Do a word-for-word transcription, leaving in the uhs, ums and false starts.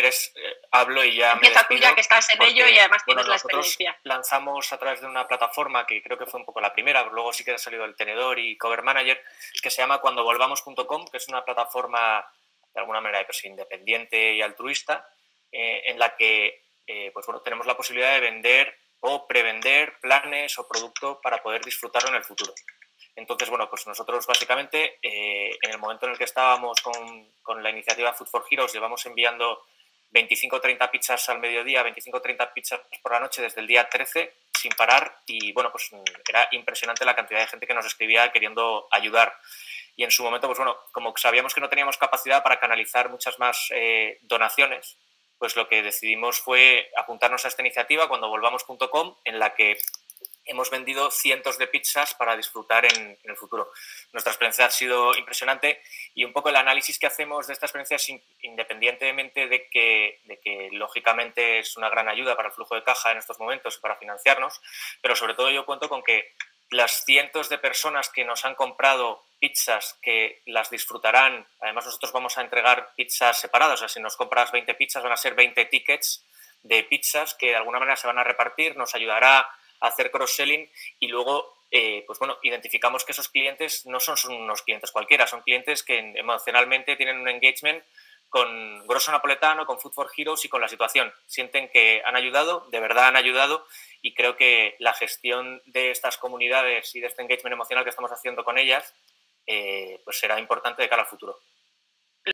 quieres eh, hablo y ya Empieza me despido. Tú ya que estás en porque, ello y además bueno, tienes la nosotros experiencia. lanzamos a través de una plataforma que creo que fue un poco la primera, luego sí que ha salido el Tenedor y Cover Manager, que se llama cuando volvamos punto com, que es una plataforma de alguna manera pues, independiente y altruista, eh, en la que eh, pues, bueno, tenemos la posibilidad de vender o prevender planes o producto para poder disfrutarlo en el futuro. Entonces, bueno, pues nosotros básicamente eh, en el momento en el que estábamos con, con la iniciativa Food for Heroes llevamos enviando veinticinco o treinta pizzas al mediodía, veinticinco o treinta pizzas por la noche desde el día trece sin parar y, bueno, pues era impresionante la cantidad de gente que nos escribía queriendo ayudar. Y en su momento, pues bueno, como sabíamos que no teníamos capacidad para canalizar muchas más eh, donaciones, pues lo que decidimos fue apuntarnos a esta iniciativa cuando volvamos punto com, en la que hemos vendido cientos de pizzas para disfrutar en, en el futuro. Nuestra experiencia ha sido impresionante y un poco el análisis que hacemos de esta experiencia es independientemente de que, de que lógicamente es una gran ayuda para el flujo de caja en estos momentos y para financiarnos, pero sobre todo yo cuento con que las cientos de personas que nos han comprado pizzas, que las disfrutarán, además nosotros vamos a entregar pizzas separadas, o sea, si nos compras veinte pizzas van a ser veinte tickets de pizzas que de alguna manera se van a repartir, nos ayudará a hacer cross-selling y luego, eh, pues bueno, identificamos que esos clientes no son, son unos clientes cualquiera, son clientes que emocionalmente tienen un engagement con Grosso Napoletano, con Food for Heroes y con la situación. Sienten que han ayudado, de verdad han ayudado y creo que la gestión de estas comunidades y de este engagement emocional que estamos haciendo con ellas eh, pues será importante de cara al futuro.